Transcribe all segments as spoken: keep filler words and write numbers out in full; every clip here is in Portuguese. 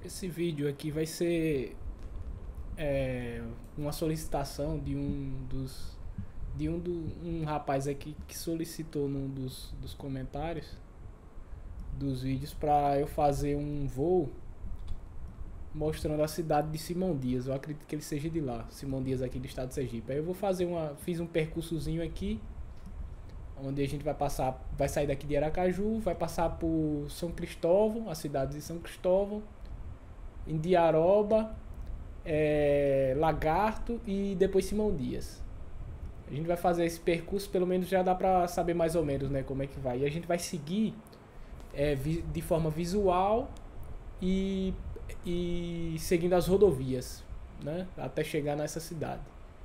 Esse vídeo aqui vai ser é, uma solicitação de um dos de um do, um rapaz aqui que solicitou num dos, dos comentários dos vídeos para eu fazer um voo mostrando a cidade de Simão Dias. Eu acredito que ele seja de lá, Simão Dias aqui do estado de Sergipe. Aí eu vou fazer uma, fiz um percursozinho aqui, onde a gente vai passar, vai sair daqui de Aracaju, vai passar por São Cristóvão, a cidade de São Cristóvão, Indiaroba, é, Lagarto e depois Simão Dias. A gente vai fazer esse percurso, pelo menos já dá pra saber mais ou menos, né, como é que vai. E a gente vai seguir é, de forma visual e, e seguindo as rodovias, né, até chegar nessa cidade.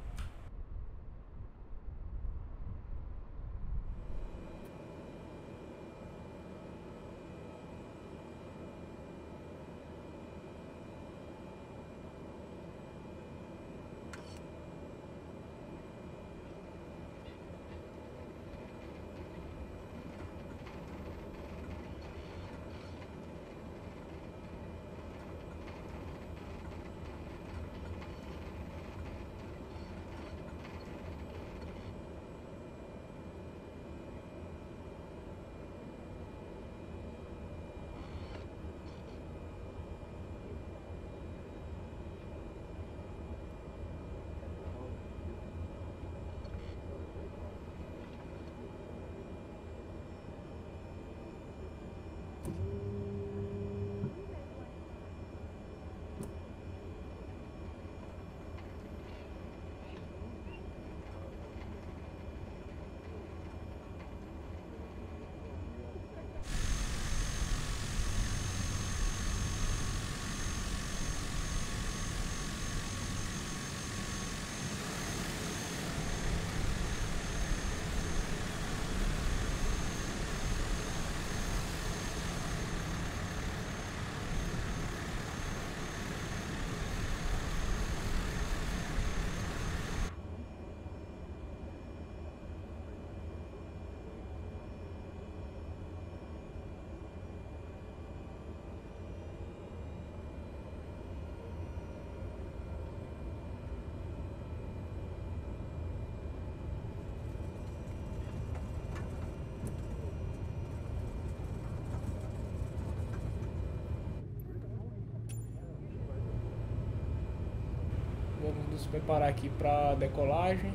Vamos nos preparar aqui para decolagem.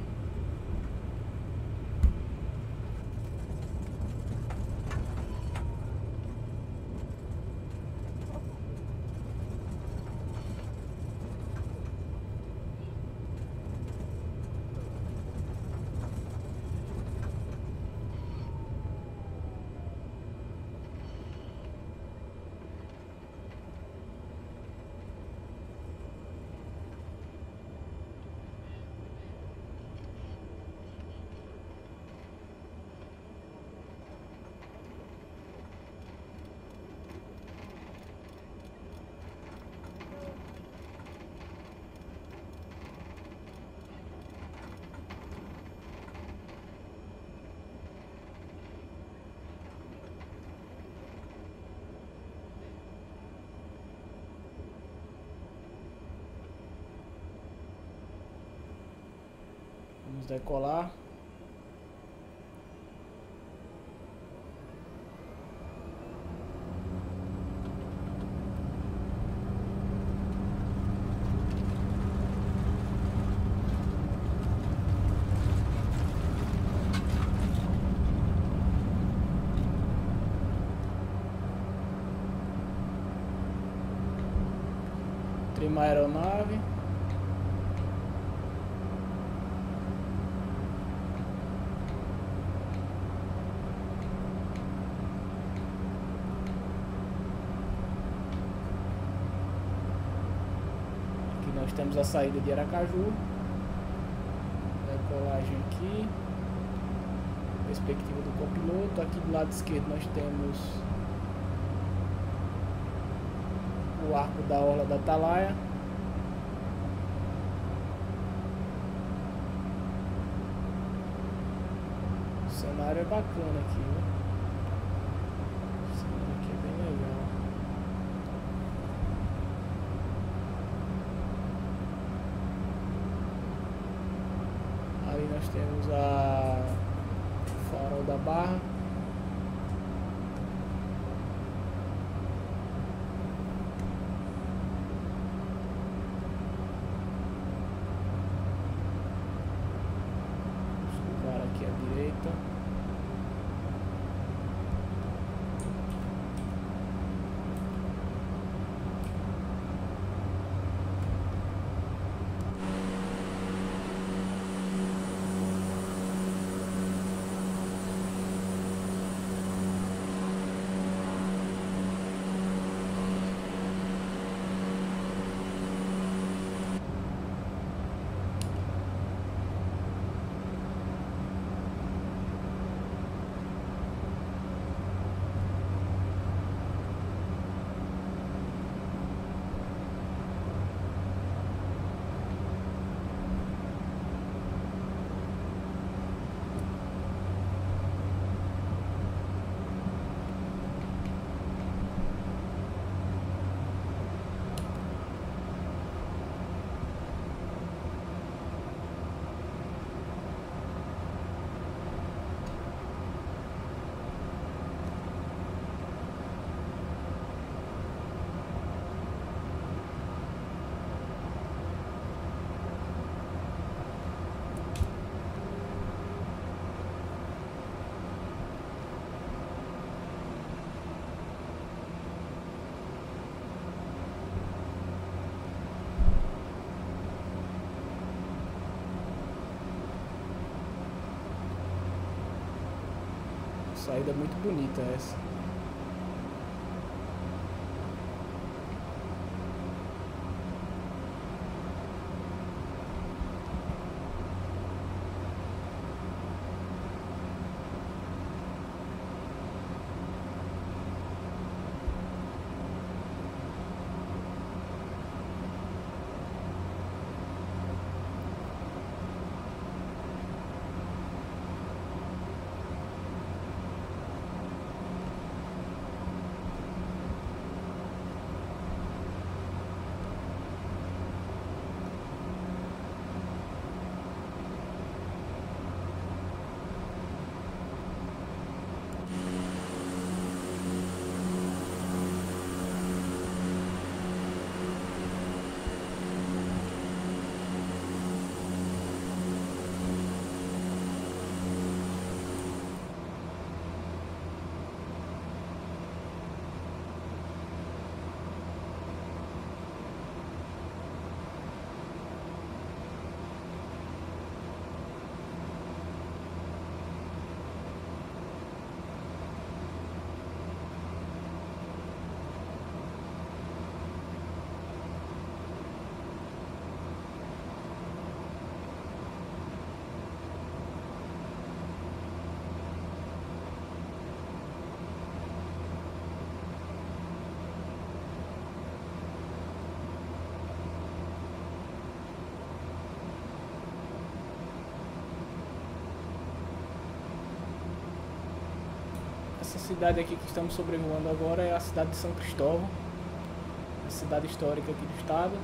Vamos decolar. Trima a aeronave. Nós temos a saída de Aracaju, decolagem aqui, perspectiva do copiloto. Aqui do lado esquerdo nós temos o arco da orla da Atalaia. O cenário é bacana aqui, né? O cenário aqui é bem legal. saída muito bonita essa. Essa cidade aqui que estamos sobrevoando agora é a cidade de São Cristóvão, a cidade histórica aqui do estado.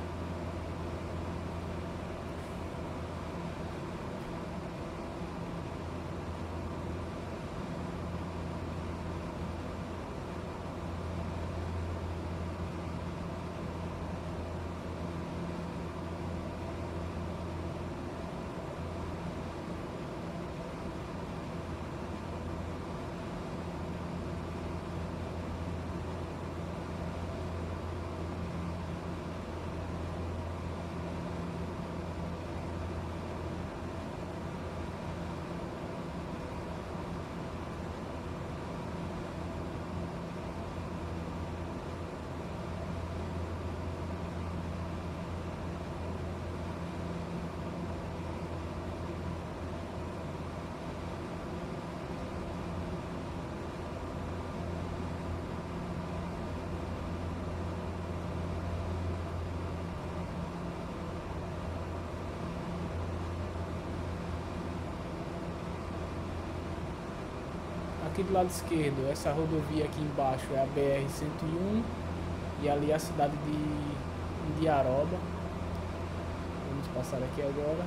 Aqui do lado esquerdo, essa rodovia aqui embaixo é a B R cento e um e ali é a cidade de Indiaroba. Vamos passar aqui agora.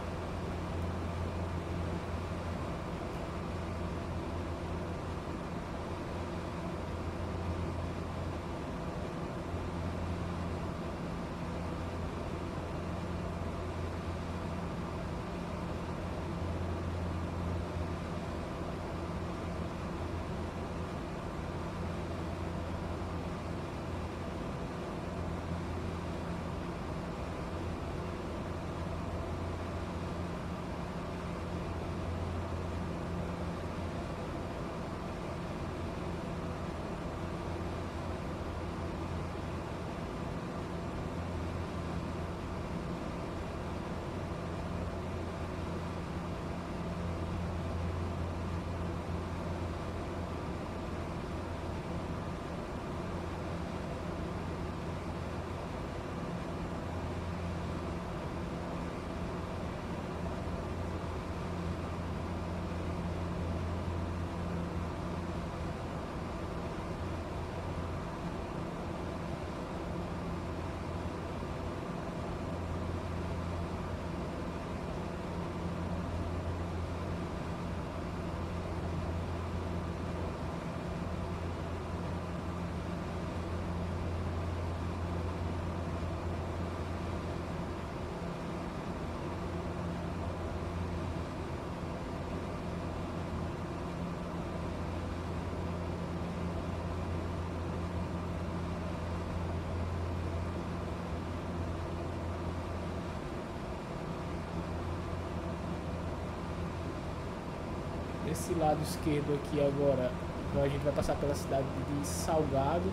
Esse lado esquerdo aqui agora Agora a gente vai passar pela cidade de Salgado.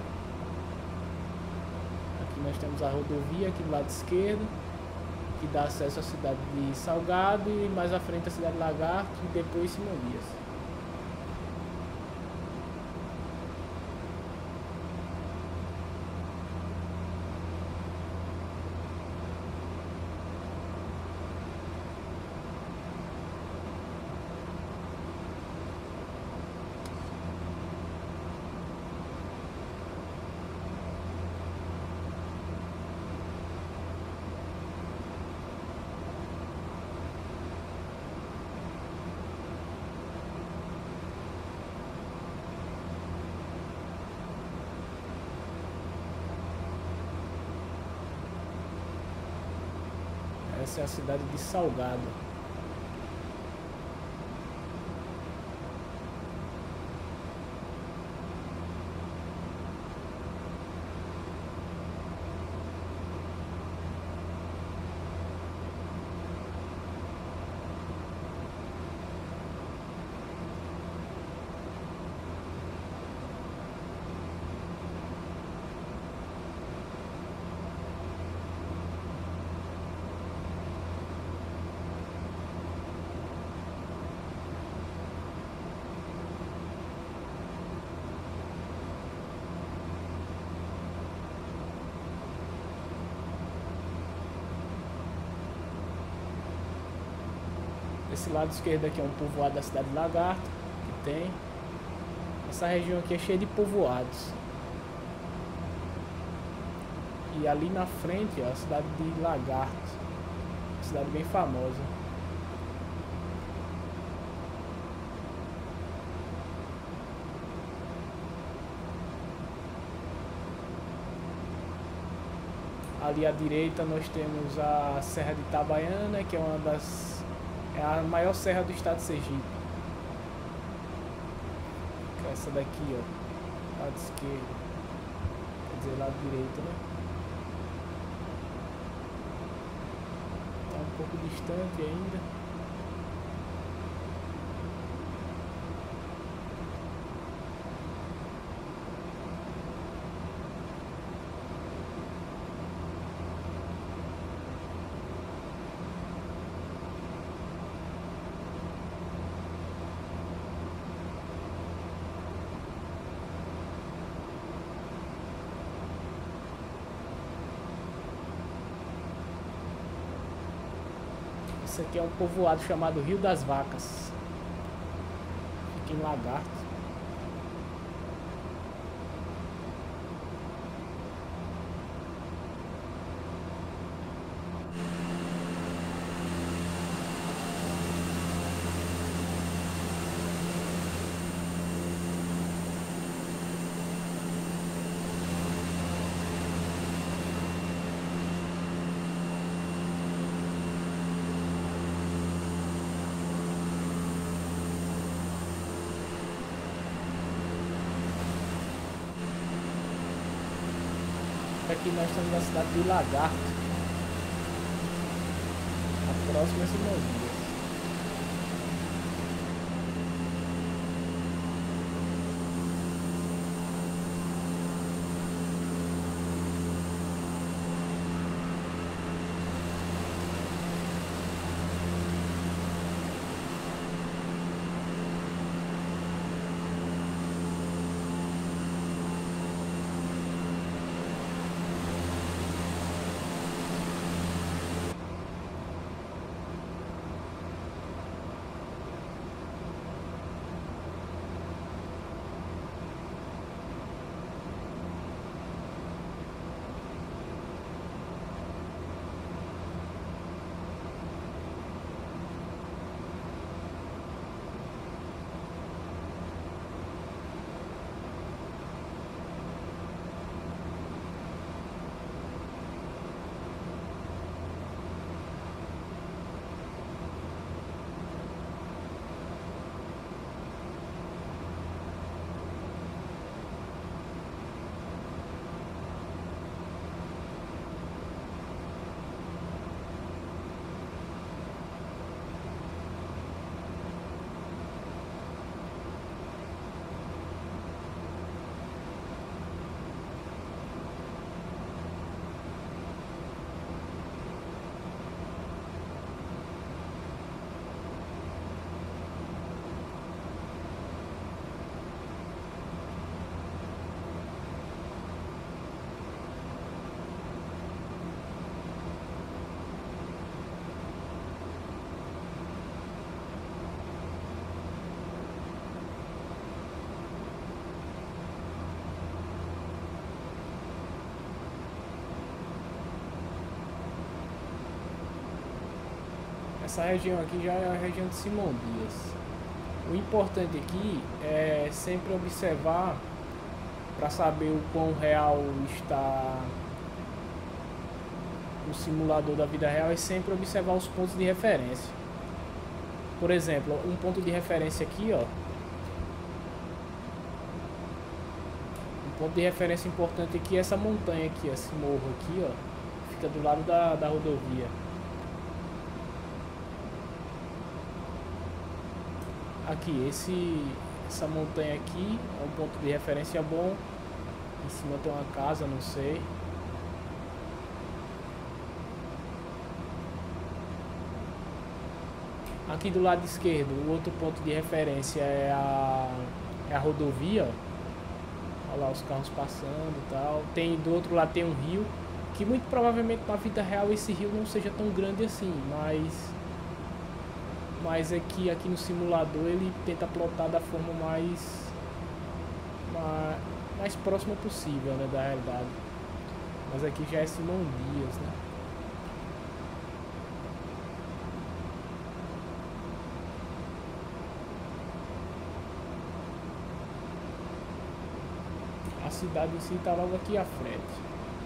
Aqui nós temos a rodovia aqui do lado esquerdo, que dá acesso à cidade de Salgado, e mais à frente a cidade de Lagarto e depois Simão Dias. Essa é a cidade de Salgado. Esse lado esquerdo aqui é um povoado da cidade de Lagarto, que tem. Essa região aqui é cheia de povoados. E ali na frente, ó, a cidade de Lagarto, uma cidade bem famosa. Ali à direita nós temos a Serra de Itabaiana, que é uma das é a maior serra do estado de Sergipe. Essa daqui, ó, lado esquerdo, quer dizer, lado direito, né? Tá um pouco distante ainda. Esse aqui é um povoado chamado Rio das Vacas. Fica em Lagarto. Aqui nós estamos na cidade de Lagarto. A próxima é Simão Dias. Essa região aqui já é a região de Simão Dias. O importante aqui é sempre observar para saber o quão real está o simulador da vida real, é sempre observar os pontos de referência. Por exemplo, um ponto de referência aqui, ó. Um ponto de referência importante aqui é essa montanha aqui, esse morro aqui, ó. Fica do lado da, da rodovia. Aqui, esse, essa montanha aqui é um ponto de referência bom. Em cima tem uma casa, não sei. Aqui do lado esquerdo, o outro ponto de referência é a, é a rodovia. Ó. Olha lá os carros passando e tal. Tem, do outro lado tem um rio, que muito provavelmente na vida real esse rio não seja tão grande assim, mas... Mas aqui, aqui no simulador ele tenta plotar da forma mais, mais, mais próxima possível, né, da realidade. Mas aqui já é Simão Dias, né? A cidade em si está logo aqui à frente.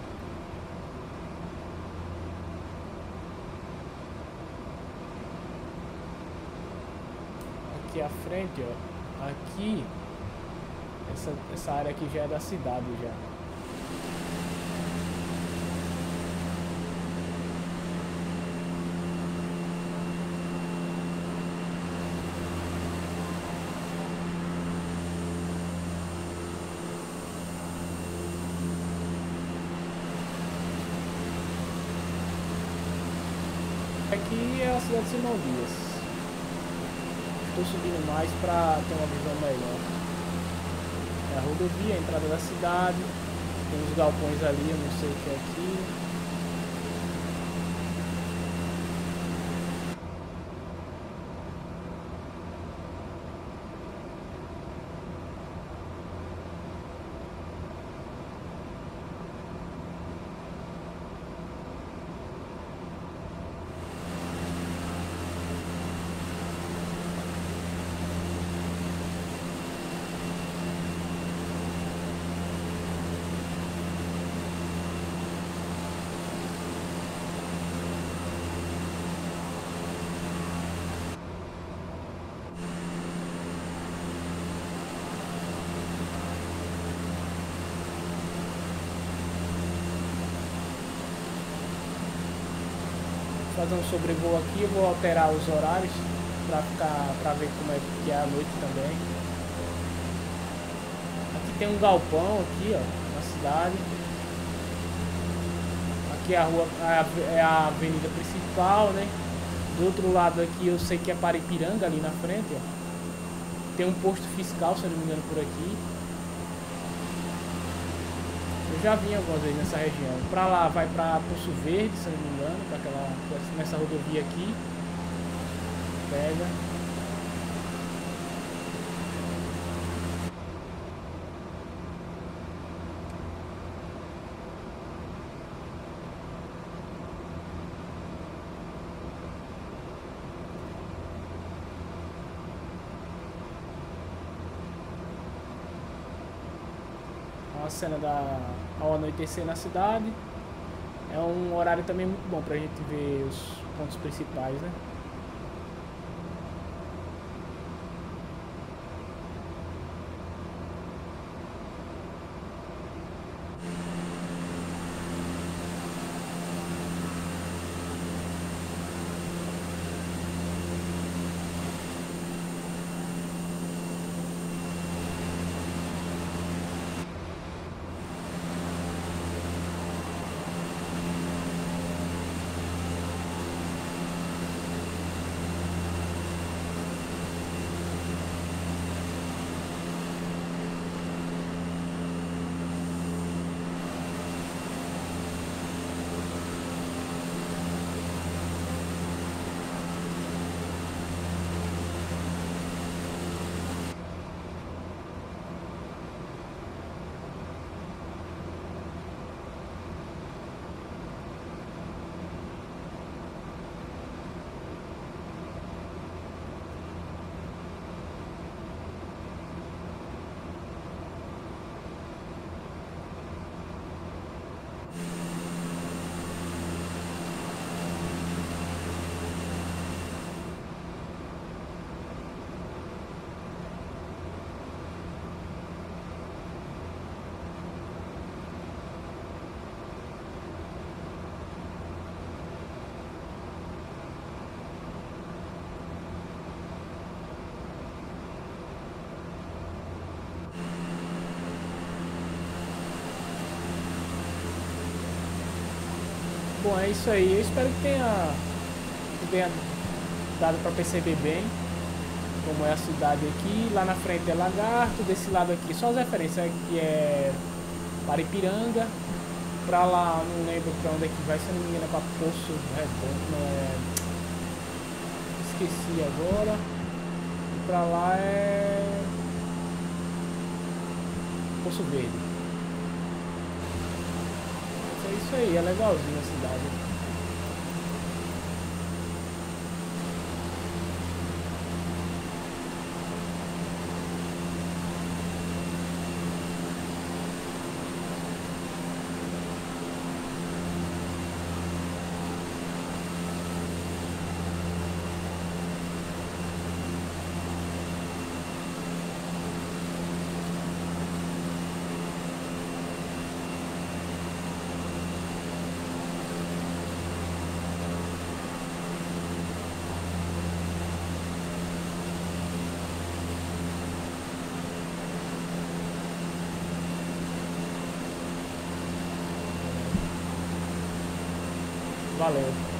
Aqui à frente, ó, aqui essa, essa área aqui já é da cidade já. Aqui é a cidade de Simão Dias. Estou subindo mais para ter uma visão melhor. É a rodovia, a entrada da cidade. Tem uns galpões ali, eu não sei o que é aqui. Fazer um sobrevoo aqui, eu vou alterar os horários para ficar, para ver como é que é a noite também. Aqui tem um galpão aqui, ó, na cidade. Aqui é a rua, é a avenida principal, né? Do outro lado aqui eu sei que é Paripiranga ali na frente, ó. Tem um posto fiscal, se eu não me engano, por aqui. Eu já vim algumas vezes nessa região. Pra lá vai pra Poço Verde, se eu não me engano, pra aquela, nessa rodovia aqui. Pega. Uma cena da, ao anoitecer na cidade. É um horário também muito bom pra gente ver os pontos principais, né? Bom, é isso aí. Eu espero que tenha, que tenha dado para perceber bem como é a cidade aqui. Lá na frente é Lagarto, desse lado aqui só as referências aqui é Paripiranga. Pra lá, não lembro pra onde é que vai, se não me engano é pra Poço Redondo, não é... Esqueci agora. E pra lá é... Poço Verde. Mas é isso aí, é legalzinho a cidade. Valeu.